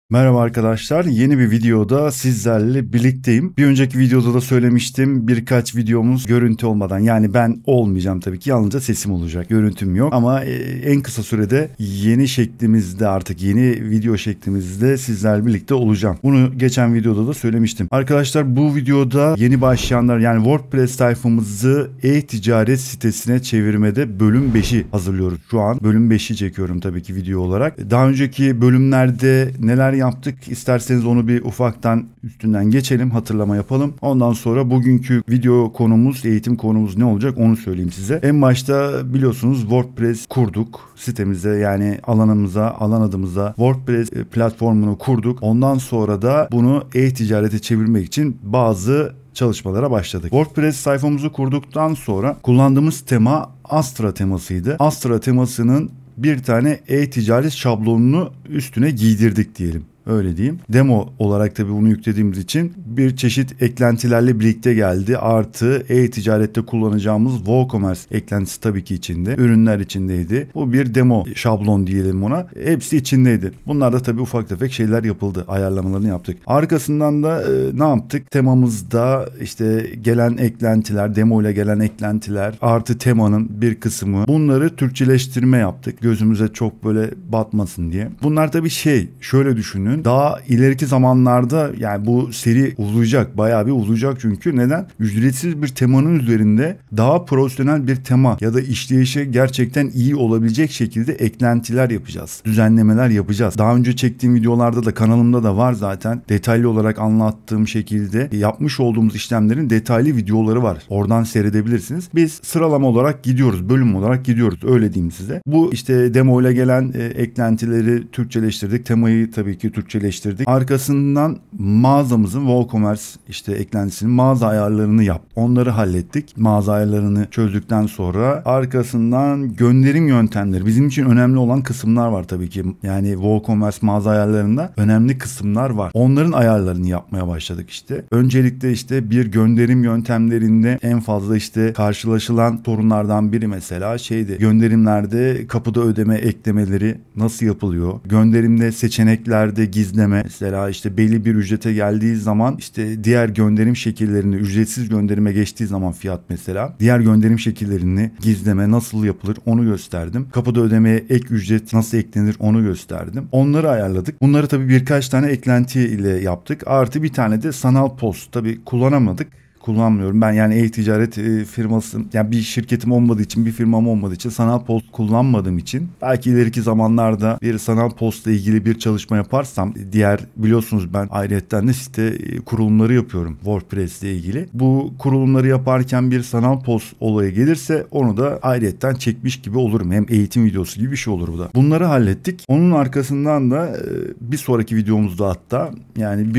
Merhaba arkadaşlar, yeni bir videoda sizlerle birlikteyim. Bir önceki videoda da söylemiştim, birkaç videomuz görüntü olmadan, yani ben olmayacağım tabii ki, yalnızca sesim olacak, görüntüm yok. Ama en kısa sürede yeni şeklimizde, artık yeni video şeklimizde sizlerle birlikte olacağım. Bunu geçen videoda da söylemiştim. Arkadaşlar, bu videoda yeni başlayanlar, yani WordPress sayfamızı e-ticaret sitesine çevirmede bölüm 5'i hazırlıyoruz. Şu an bölüm 5'i çekiyorum tabii ki video olarak. Daha önceki bölümlerde neler yaptık, isterseniz onu bir ufaktan üstünden geçelim, hatırlama yapalım. Ondan sonra bugünkü video konumuz, eğitim konumuz ne olacak onu söyleyeyim size. En başta biliyorsunuz WordPress kurduk sitemize, yani alan adımıza WordPress platformunu kurduk. Ondan sonra da bunu e-ticarete çevirmek için bazı çalışmalara başladık. WordPress sayfamızı kurduktan sonra kullandığımız tema Astra temasıydı. Astra temasının bir tane e-ticaret şablonunu üstüne giydirdik diyelim. Öyle diyeyim. Demo olarak tabii bunu yüklediğimiz için bir çeşit eklentilerle birlikte geldi. Artı e-ticarette kullanacağımız WooCommerce eklentisi tabii ki içinde. Ürünler içindeydi. Bu bir demo şablon diyelim ona. Hepsi içindeydi. Bunlar da tabii ufak tefek şeyler yapıldı. Ayarlamalarını yaptık. Arkasından da ne yaptık? Temamızda işte gelen eklentiler, demo ile gelen eklentiler, artı temanın bir kısmı, bunları Türkçeleştirme yaptık. Gözümüze çok böyle batmasın diye. Bunlar tabii şöyle düşünün. Daha ileriki zamanlarda, yani bu seri uzayacak, bayağı bir uzayacak çünkü neden? Ücretsiz bir temanın üzerinde daha profesyonel bir tema ya da işleyişe gerçekten iyi olabilecek şekilde eklentiler yapacağız. Düzenlemeler yapacağız. Daha önce çektiğim videolarda da, kanalımda da var zaten. Detaylı olarak anlattığım şekilde yapmış olduğumuz işlemlerin detaylı videoları var. Oradan seyredebilirsiniz. Biz sıralama olarak gidiyoruz, bölüm olarak gidiyoruz. Öyle diyeyim size. Bu işte demo ile gelen eklentileri Türkçeleştirdik. Temayı tabii ki Türkçeleştirdik. Arkasından mağazamızın WooCommerce işte eklentisinin mağaza ayarlarını onları hallettik. Mağaza ayarlarını çözdükten sonra arkasından gönderim yöntemleri, bizim için önemli olan kısımlar var tabii ki. Yani WooCommerce mağaza ayarlarında önemli kısımlar var. Onların ayarlarını yapmaya başladık işte. Öncelikle işte bir gönderim yöntemlerinde en fazla işte karşılaşılan sorunlardan biri mesela gönderimlerde kapıda ödeme eklemeleri nasıl yapılıyor? Gönderimde seçeneklerde gizleme, mesela işte belli bir ücrete geldiği zaman işte diğer gönderim şekillerini, ücretsiz gönderime geçtiği zaman fiyat mesela, diğer gönderim şekillerini gizleme nasıl yapılır onu gösterdim. Kapıda ödemeye ek ücret nasıl eklenir onu gösterdim. Onları ayarladık. Bunları tabii birkaç tane eklenti ile yaptık. Artı bir tane de sanal post. Tabii kullanmıyorum. Ben yani e-ticaret firması, yani bir şirketim olmadığı için, bir firmam olmadığı için, sanal post kullanmadığım için belki ileriki zamanlarda bir sanal postla ilgili bir çalışma yaparsam, biliyorsunuz ben ayrıyetten de site kurulumları yapıyorum WordPress ile ilgili. Bu kurulumları yaparken bir sanal post olayı gelirse onu da ayrıyetten çekmiş gibi olurum. Hem eğitim videosu gibi bir şey olur bu da. Bunları hallettik. Onun arkasından da bir sonraki videomuzda, hatta yani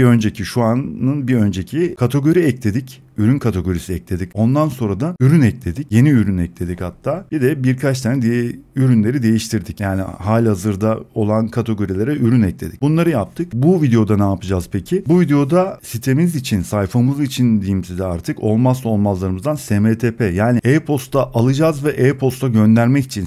bir önceki kategori ekledik. Ürün kategorisi ekledik. Ondan sonra da ürün ekledik. Yeni ürün ekledik hatta. Bir de birkaç tane ürünleri değiştirdik. Yani halihazırda olan kategorilere ürün ekledik. Bunları yaptık. Bu videoda ne yapacağız peki? Bu videoda sitemiz için, sayfamız için diyeyim size, artık olmazsa olmazlarımızdan SMTP, yani e-posta alacağız ve e-posta göndermek için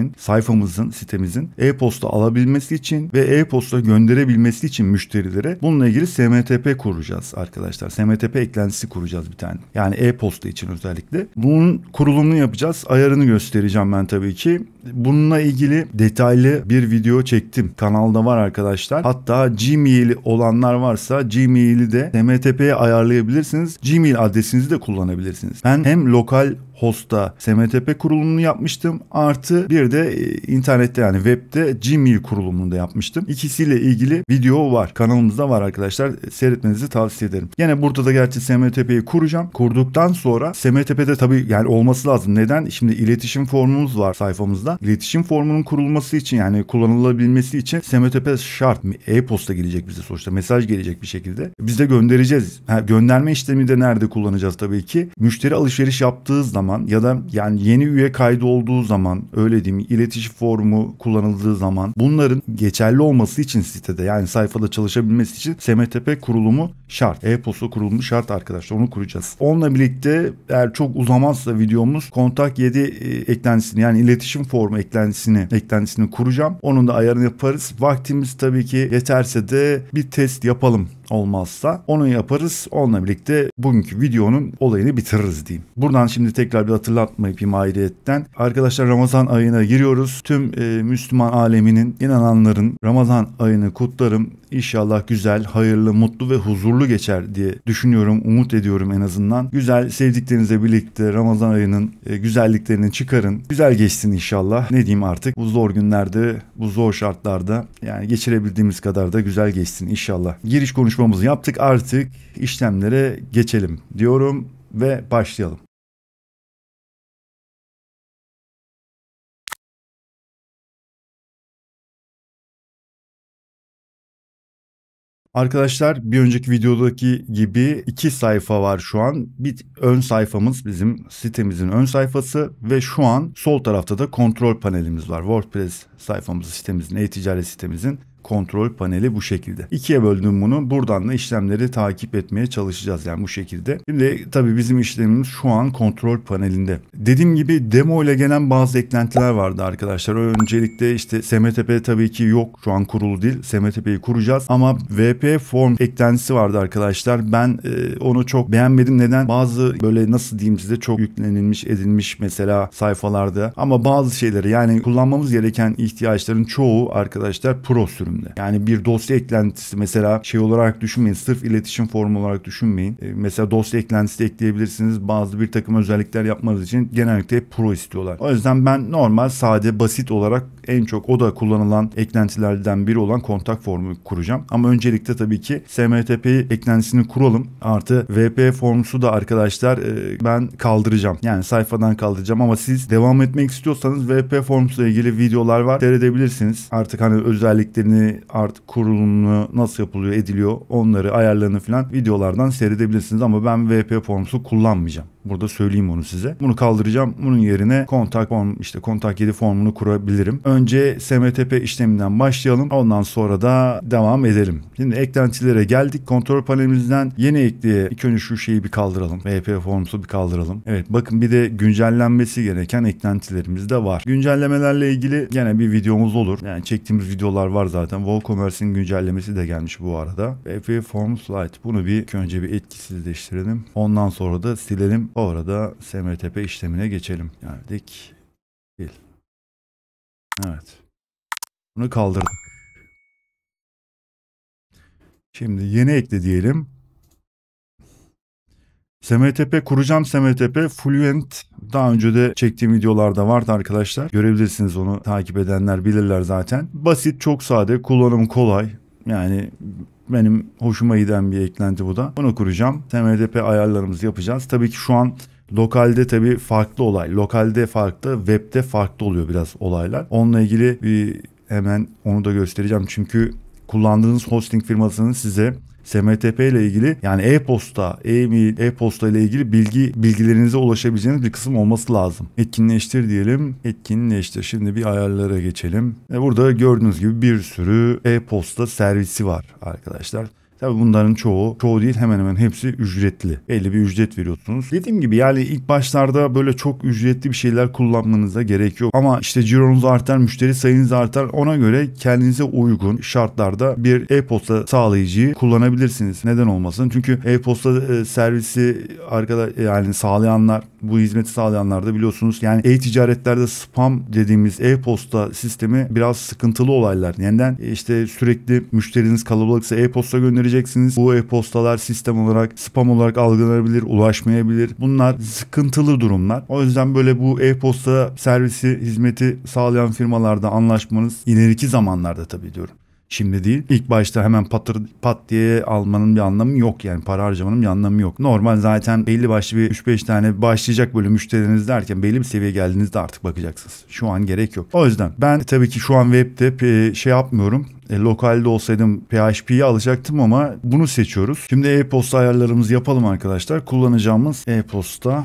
sitemizin e-posta alabilmesi için ve e-posta gönderebilmesi için müşterilere bununla ilgili SMTP kuracağız arkadaşlar. SMTP eklentisi kuracağız bir tane. Yani e-posta için özellikle. Bunun kurulumunu yapacağız. Ayarını göstereceğim ben tabii ki. Bununla ilgili detaylı bir video çektim. Kanalda var arkadaşlar. Hatta Gmail olanlar varsa Gmail'i de SMTP'ye ayarlayabilirsiniz. Gmail adresinizi de kullanabilirsiniz. Ben hem lokal host'ta SMTP kurulumunu yapmıştım. Artı bir de internette, yani web'de Gmail kurulumunu da yapmıştım. İkisiyle ilgili video var. Kanalımızda var arkadaşlar. Seyretmenizi tavsiye ederim. Yine burada da gerçi SMTP'yi kuracağım. Kurduktan sonra SMTP'de tabii yani olması lazım. Neden? Şimdi iletişim formumuz var sayfamızda. İletişim formunun kurulması için, yani kullanılabilmesi için SMTP şart. E-posta gelecek bize sonuçta. Mesaj gelecek bir şekilde. Biz de göndereceğiz. Gönderme işlemi de nerede kullanacağız tabii ki? Müşteri alışveriş yaptığı zaman ya da yani yeni üye kaydı olduğu zaman, öyle diyeyim, iletişim formu kullanıldığı zaman, bunların geçerli olması için sitede, yani sayfada çalışabilmesi için SMTP kurulumu şart. E-posta kurulumu şart arkadaşlar. Onu kuracağız. Onunla birlikte eğer çok uzamazsa videomuz, kontak 7 eklentisini, yani iletişim formu formu eklentisini kuracağım. Onun da ayarını yaparız. Vaktimiz tabii ki yeterse de bir test yapalım. Olmazsa onu yaparız. Onunla birlikte bugünkü videonun olayını bitiririz diyeyim. Buradan şimdi tekrar bir hatırlatma yapayım ayrıyetten. Arkadaşlar Ramazan ayına giriyoruz. Tüm Müslüman aleminin, inananların Ramazan ayını kutlarım. İnşallah güzel, hayırlı, mutlu ve huzurlu geçer diye düşünüyorum, umut ediyorum en azından. Güzel, sevdiklerinizle birlikte Ramazan ayının güzelliklerini çıkarın. Güzel geçsin inşallah. Ne diyeyim artık, bu zor günlerde, bu zor şartlarda yani geçirebildiğimiz kadar da güzel geçsin inşallah. Giriş konuşmamızı yaptık, artık işlemlere geçelim diyorum ve başlayalım. Arkadaşlar bir önceki videodaki gibi 2 sayfa var şu an. Bir ön sayfamız bizim sitemizin ön sayfası ve şu an sol tarafta da kontrol panelimiz var. WordPress sayfamız, sitemizin, e-ticaret sitemizin kontrol paneli bu şekilde. İkiye böldüm bunu. Buradan da işlemleri takip etmeye çalışacağız yani bu şekilde. Şimdi tabii bizim işlemimiz şu an kontrol panelinde. Dediğim gibi demo ile gelen bazı eklentiler vardı arkadaşlar. Öncelikle işte SMTP tabii ki yok. Şu an kurulu değil. SMTP'yi kuracağız ama VP form eklentisi vardı arkadaşlar. Ben onu çok beğenmedim. Neden? Bazı böyle nasıl diyeyim size, çok yüklenilmiş edilmiş mesela sayfalarda ama bazı şeyleri yani kullanmamız gereken ihtiyaçların çoğu arkadaşlar pro sürüm. Yani bir dosya eklentisi mesela şey olarak düşünmeyin. Sırf iletişim formu olarak düşünmeyin. Mesela dosya eklentisi ekleyebilirsiniz. Bazı bir takım özellikler yapmanız için genellikle pro istiyorlar. O yüzden ben normal, sade, basit olarak en çok o da kullanılan eklentilerden biri olan kontak formu kuracağım. Ama öncelikle tabii ki SMTP eklentisini kuralım. Artı VP formusu da arkadaşlar ben kaldıracağım. Yani sayfadan kaldıracağım ama siz devam etmek istiyorsanız VP formuyla ilgili videolar var. Seyredebilirsiniz. Artık hani özelliklerini, artık kurulumunu nasıl yapılıyor, ediliyor, onları, ayarlarını falan videolardan seyredebilirsiniz ama ben VP formusu kullanmayacağım. Burada söyleyeyim onu size. Bunu kaldıracağım. Bunun yerine kontak form, işte kontak 7 formunu kurabilirim. Önce SMTP işleminden başlayalım. Ondan sonra da devam edelim. Şimdi eklentilere geldik. Kontrol panelimizden yeni ekleye ilk önce şu şeyi bir kaldıralım. VP formusu bir kaldıralım. Evet, bakın bir de güncellenmesi gereken eklentilerimiz de var. Güncellemelerle ilgili gene bir videomuz olur. Yani çektiğimiz videolar var zaten. WooCommerce'in güncellemesi de gelmiş bu arada. VP Forms Lite. Bunu bir önce bir etkisizleştirelim. Ondan sonra da silelim. O arada SMTP işlemine geçelim. Geldik. Sil. Evet. Bunu kaldırdık. Şimdi yeni ekle diyelim. SMTP kuracağım. SMTP Fluent, daha önce de çektiğim videolarda vardı arkadaşlar. Görebilirsiniz, onu takip edenler bilirler zaten. Basit, çok sade, kullanımı kolay. Yani benim hoşuma giden bir eklenti bu da. Bunu kuracağım. SMTP ayarlarımızı yapacağız. Tabii ki şu an lokalde tabii farklı olay. Lokalde farklı, webde farklı oluyor biraz olaylar. Onunla ilgili bir hemen onu da göstereceğim. Çünkü kullandığınız hosting firmasının size SMTP ile ilgili, yani e-posta, e-mail, e-posta ile ilgili bilgilerinize ulaşabileceğiniz bir kısım olması lazım. Etkinleştir diyelim. Etkinleştir. Şimdi bir ayarlara geçelim. Burada gördüğünüz gibi bir sürü e-posta servisi var arkadaşlar. Tabii bunların çoğu değil, hemen hemen hepsi ücretli. Belli bir ücret veriyorsunuz. Dediğim gibi yani ilk başlarda böyle çok ücretli bir şeyler kullanmanıza gerek yok. Ama işte cironuz artar, müşteri sayınız artar. Ona göre kendinize uygun şartlarda bir e-posta sağlayıcıyı kullanabilirsiniz. Neden olmasın? Çünkü e-posta servisi yani sağlayanlar, bu hizmeti sağlayanlar da biliyorsunuz yani e-ticaretlerde spam dediğimiz e-posta sistemi biraz sıkıntılı olaylar. Neden? İşte sürekli müşteriniz kalabalıksa e-posta göndereceksiniz. Bu e-postalar sistem olarak spam olarak algılanabilir, ulaşmayabilir. Bunlar sıkıntılı durumlar. O yüzden böyle bu e-posta servisi hizmeti sağlayan firmalarda anlaşmanız ileriki zamanlarda, tabii diyorum, şimdi değil. İlk başta hemen pat diye almanın bir anlamı yok, yani para harcamanın bir anlamı yok. Normal zaten belli başlı bir 3-5 tane başlayacak böyle müşteriniz derken belli bir seviyeye geldiğinizde artık bakacaksınız. Şu an gerek yok. O yüzden ben tabii ki şu an webde şey yapmıyorum. Lokalde olsaydım PHP'yi alacaktım ama bunu seçiyoruz. Şimdi e-posta ayarlarımızı yapalım arkadaşlar. Kullanacağımız e-posta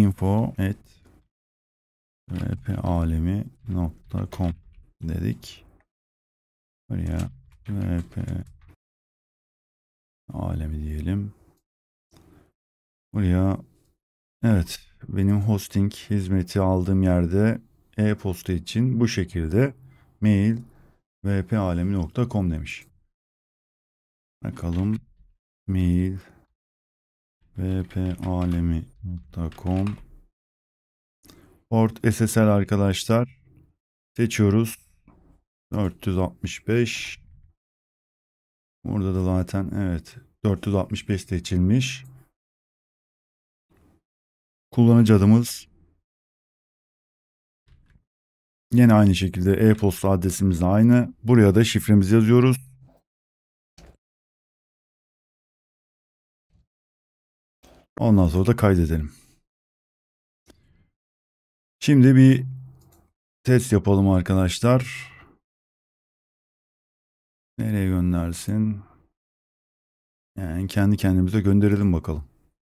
info@vpalemi.com dedik. Buraya VP alemi diyelim. Buraya evet, benim hosting hizmeti aldığım yerde e-posta için bu şekilde mail vpalemi.com demiş. Bakalım mail vpalemi.com port SSL arkadaşlar. Seçiyoruz. 465. Burada da zaten evet 465 seçilmiş. Kullanıcı adımız yine aynı şekilde e-posta adresimiz de aynı. Buraya da şifremizi yazıyoruz. Ondan sonra da kaydedelim. Şimdi bir test yapalım arkadaşlar. Nereye göndersin? Yani kendi kendimize gönderelim bakalım.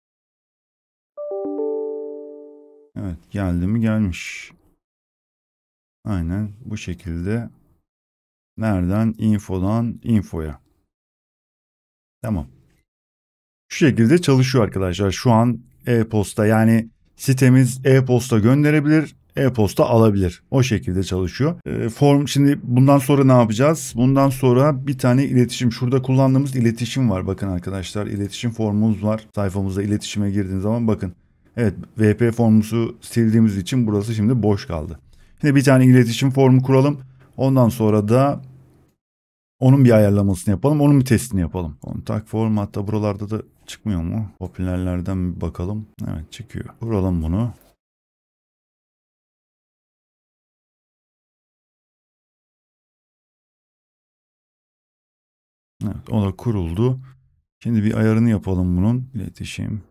Evet, geldi mi? Gelmiş. Aynen bu şekilde. Nereden? Info'dan info'ya. Tamam. Şu şekilde çalışıyor arkadaşlar. Şu an e-posta, yani sitemiz e-posta gönderebilir, e-posta alabilir. O şekilde çalışıyor. Form, şimdi bundan sonra ne yapacağız? Bundan sonra bir tane iletişim, şurada kullandığımız iletişim var. Bakın arkadaşlar, iletişim formumuz var. Sayfamızda iletişime girdiğiniz zaman bakın. Evet, VP formumuzu sildiğimiz için burası şimdi boş kaldı. Şimdi bir tane iletişim formu kuralım. Ondan sonra da onun bir ayarlamasını yapalım. Onun bir testini yapalım. Kontak form, hatta buralarda da çıkmıyor mu? Popülerlerden bir bakalım. Evet, çıkıyor. Kuralım bunu. Evet, o da kuruldu. Şimdi bir ayarını yapalım bunun. İletişim.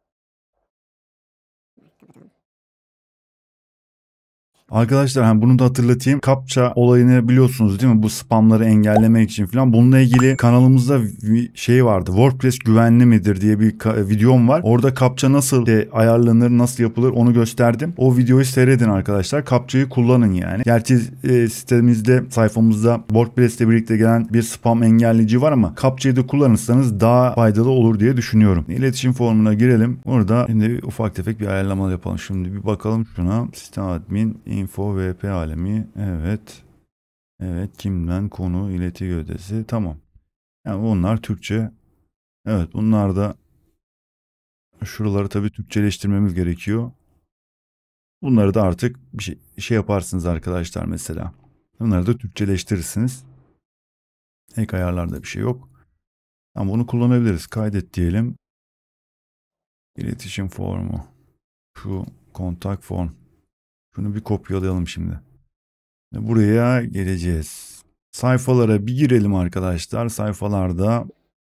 Arkadaşlar bunu da hatırlatayım. CAPTCHA olayını biliyorsunuz değil mi? Bu spamları engellemek için falan. Bununla ilgili kanalımızda bir şey vardı. WordPress güvenli midir diye bir videom var. Orada CAPTCHA nasıl ayarlanır, nasıl yapılır onu gösterdim. O videoyu seyredin arkadaşlar. CAPTCHA'yı kullanın yani. Gerçi sitemizde, sayfamızda WordPress'le birlikte gelen bir spam engelleyici var ama CAPTCHA'yı da kullanırsanız daha faydalı olur diye düşünüyorum. İletişim formuna girelim. Orada şimdi ufak tefek bir ayarlama yapalım. Şimdi bir bakalım şuna. Sistem admin info vp alemi, evet. Evet, kimden, konu, ileti gövdesi, tamam. Yani bunlar Türkçe. Evet, bunlar da şuraları tabii Türkçeleştirmemiz gerekiyor. Bunları da artık bir şey yaparsınız arkadaşlar mesela. Bunları da Türkçeleştirirsiniz. Ek ayarlarda bir şey yok. Ama bunu kullanabiliriz. Kaydet diyelim. İletişim formu. Şu kontak form. Şunu bir kopyalayalım şimdi. Buraya geleceğiz. Sayfalara bir girelim arkadaşlar. Sayfalarda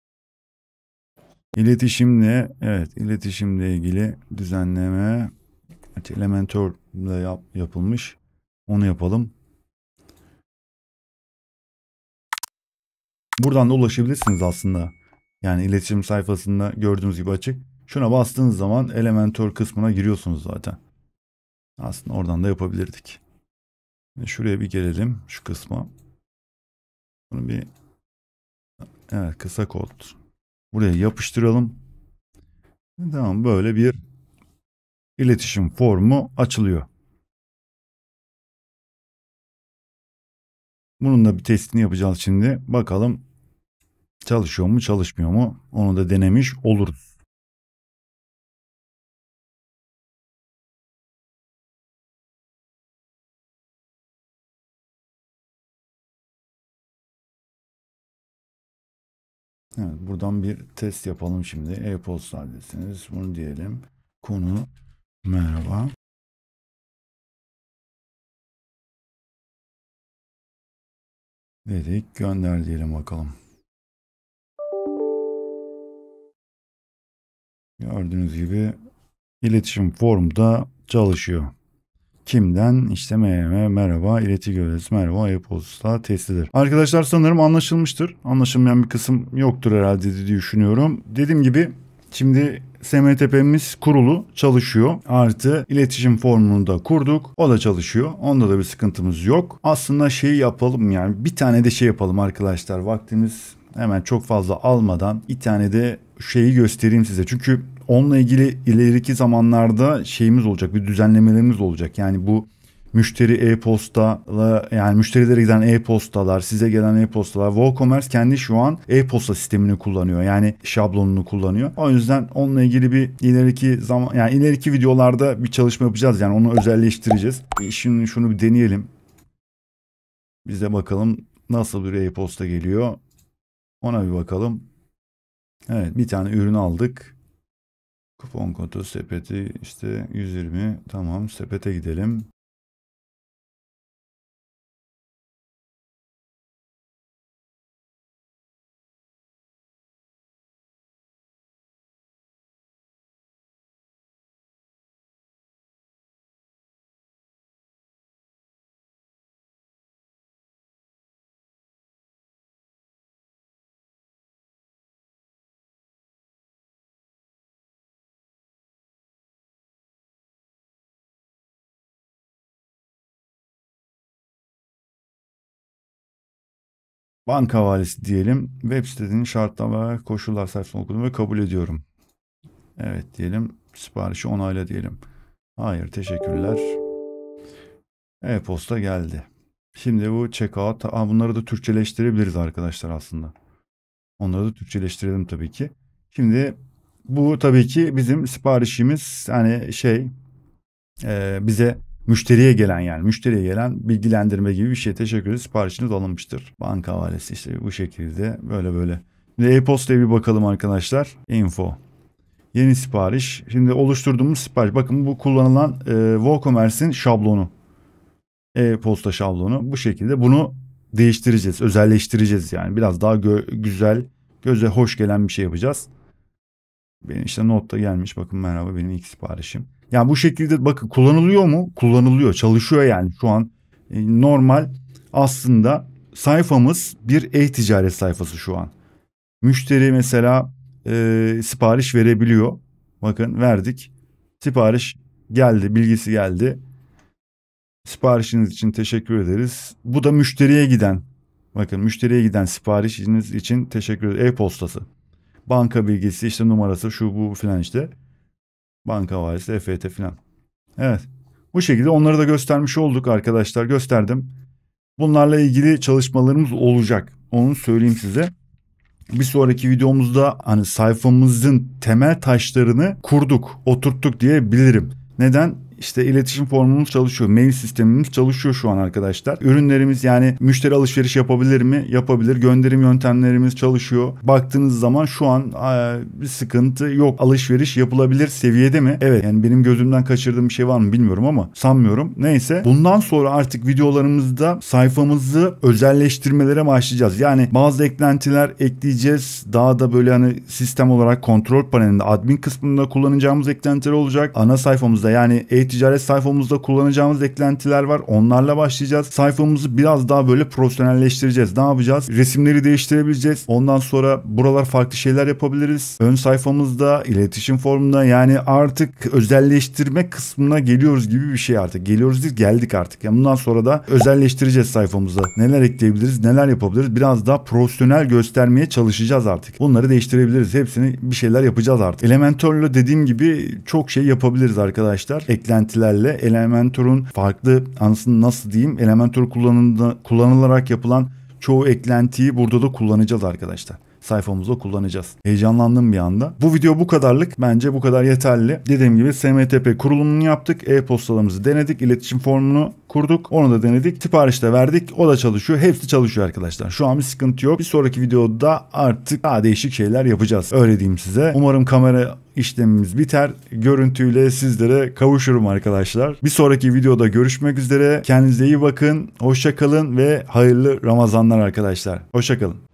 iletişimle, evet, iletişimle ilgili düzenleme Elementor ile yapılmış. Onu yapalım. Buradan da ulaşabilirsiniz aslında. Yani iletişim sayfasında gördüğünüz gibi açık. Şuna bastığınız zaman Elementor kısmına giriyorsunuz zaten. Aslında oradan da yapabilirdik. Şuraya bir gelelim, şu kısma. Bunu bir, evet, kısa kod. Buraya yapıştıralım. Tamam, böyle bir iletişim formu açılıyor. Bunun da bir testini yapacağız şimdi. Bakalım çalışıyor mu, çalışmıyor mu? Onu da denemiş oluruz. Evet, buradan bir test yapalım şimdi. E-posta adresiniz. Bunu diyelim. Konu merhaba. Dedik, gönder diyelim bakalım. Gördüğünüz gibi iletişim formu da çalışıyor. Kimden? İşte merhaba, ileti gövdesi, merhaba, e-posta testidir. Arkadaşlar sanırım anlaşılmıştır. Anlaşılmayan bir kısım yoktur herhalde diye düşünüyorum. Dediğim gibi şimdi SMTP'miz kurulu, çalışıyor. Artı iletişim formunu da kurduk. O da çalışıyor. Onda da bir sıkıntımız yok. Aslında şeyi yapalım, yani bir tane de şey yapalım arkadaşlar. Vaktimiz hemen çok fazla almadan bir tane de şeyi göstereyim size. Çünkü onunla ilgili ileriki zamanlarda şeyimiz olacak, bir düzenlemelerimiz olacak. Yani bu müşteri e-postalar, yani müşterilere giden e-postalar, size gelen e-postalar. WooCommerce kendi şu an e-posta sistemini kullanıyor. Yani şablonunu kullanıyor. O yüzden onunla ilgili bir ileriki videolarda bir çalışma yapacağız. Yani onu özelleştireceğiz. Şimdi şunu bir deneyelim. Biz de bakalım nasıl bir e-posta geliyor. Ona bir bakalım. Evet, bir tane ürün aldık. Kupon kodu sepeti işte 120. Tamam, sepete gidelim. Banka havalesi diyelim. Web sitenin şartlar ve koşullar sayfasını okudum ve kabul ediyorum. Evet diyelim. Siparişi onayla diyelim. Hayır, teşekkürler. E-posta geldi. Şimdi bu checkout. Bunları da Türkçeleştirebiliriz arkadaşlar aslında. Onları da Türkçeleştirelim tabii ki. Şimdi bu tabii ki bizim siparişimiz, hani bize müşteriye gelen bilgilendirme gibi bir şey. Teşekkür ederiz. Siparişiniz alınmıştır. Banka havalesi işte bu şekilde böyle. Şimdi e-postaya bir bakalım arkadaşlar. Info. Yeni sipariş. Şimdi oluşturduğumuz sipariş. Bakın bu kullanılan WooCommerce'in şablonu. E-posta şablonu. Bu şekilde bunu değiştireceğiz. Özelleştireceğiz yani. Biraz daha güzel, göze hoş gelen bir şey yapacağız. Benim işte notta gelmiş. Bakın merhaba, benim ilk siparişim. Yani bu şekilde bakın, kullanılıyor mu? Kullanılıyor. Çalışıyor yani. Şu an normal aslında sayfamız bir e-ticaret sayfası şu an. Müşteri mesela sipariş verebiliyor. Bakın verdik. Sipariş geldi. Bilgisi geldi. Siparişiniz için teşekkür ederiz. Bu da müşteriye giden. Bakın, müşteriye giden siparişiniz için teşekkür ederiz. E-postası. Banka bilgisi, işte numarası, şu bu filan işte. Banka havalesi, EFT filan. Evet. Bu şekilde onları da göstermiş olduk arkadaşlar. Gösterdim. Bunlarla ilgili çalışmalarımız olacak. Onu söyleyeyim size. Bir sonraki videomuzda hani sayfamızın temel taşlarını kurduk, oturttuk diyebilirim. Neden? İşte iletişim formumuz çalışıyor. Mail sistemimiz çalışıyor şu an arkadaşlar. Ürünlerimiz, yani müşteri alışveriş yapabilir mi? Yapabilir. Gönderim yöntemlerimiz çalışıyor. Baktığınız zaman şu an bir sıkıntı yok. Alışveriş yapılabilir seviyede mi? Evet. Yani benim gözümden kaçırdığım bir şey var mı bilmiyorum ama sanmıyorum. Neyse. Bundan sonra artık videolarımızda sayfamızı özelleştirmelere başlayacağız. Yani bazı eklentiler ekleyeceğiz. Daha da böyle hani sistem olarak kontrol panelinde admin kısmında kullanacağımız eklentiler olacak. Ana sayfamızda, yani e-ticaret sayfamızda kullanacağımız eklentiler var. Onlarla başlayacağız. Sayfamızı biraz daha böyle profesyonelleştireceğiz. Ne yapacağız? Resimleri değiştirebileceğiz. Ondan sonra buralar farklı şeyler yapabiliriz. Ön sayfamızda, iletişim formunda, yani artık özelleştirme kısmına geliyoruz gibi bir şey artık. Geliyoruz değil, geldik artık. Yani bundan sonra da özelleştireceğiz sayfamızda. Neler ekleyebiliriz, neler yapabiliriz? Biraz daha profesyonel göstermeye çalışacağız artık. Bunları değiştirebiliriz. Hepsini bir şeyler yapacağız artık. Elementor'la dediğim gibi çok şey yapabiliriz arkadaşlar. Eklentilerle Elementor'un farklı nasıl diyeyim, Elementor kullanılarak yapılan çoğu eklentiyi burada da kullanacağız arkadaşlar. Sayfamızda kullanacağız. Heyecanlandım bir anda. Bu video bu kadarlık. Bence bu kadar yeterli. Dediğim gibi SMTP kurulumunu yaptık. E-postalarımızı denedik. İletişim formunu kurduk. Onu da denedik. Sipariş de verdik. O da çalışıyor. Hepsi çalışıyor arkadaşlar. Şu an bir sıkıntı yok. Bir sonraki videoda artık daha değişik şeyler yapacağız. Öyle diyeyim size. Umarım kamera işlemimiz biter. Görüntüyle sizlere kavuşurum arkadaşlar. Bir sonraki videoda görüşmek üzere. Kendinize iyi bakın. Hoşça kalın ve hayırlı Ramazanlar arkadaşlar. Hoşça kalın.